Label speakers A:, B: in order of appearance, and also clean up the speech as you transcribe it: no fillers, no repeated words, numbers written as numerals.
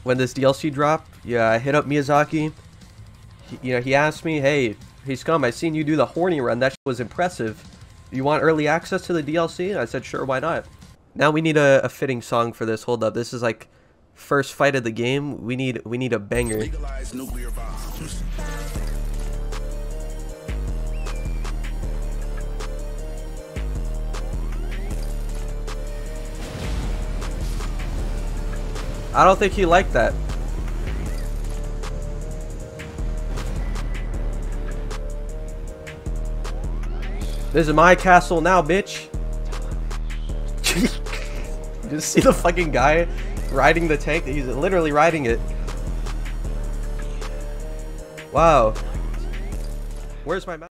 A: when this DLC dropped, yeah, I hit up Miyazaki. He asked me, hey Scum, I seen you do the horny run. That shit was impressive. You want early access to the DLC? And I said, sure, why not? Now we need a fitting song for this. Hold up, this is like first fight of the game. We need a banger.
B: Legalize nuclear bombs.
A: I don't think he liked that. This is my castle now, bitch. Just see the fucking guy riding the tank. He's literally riding it. Wow. Where's my mouse?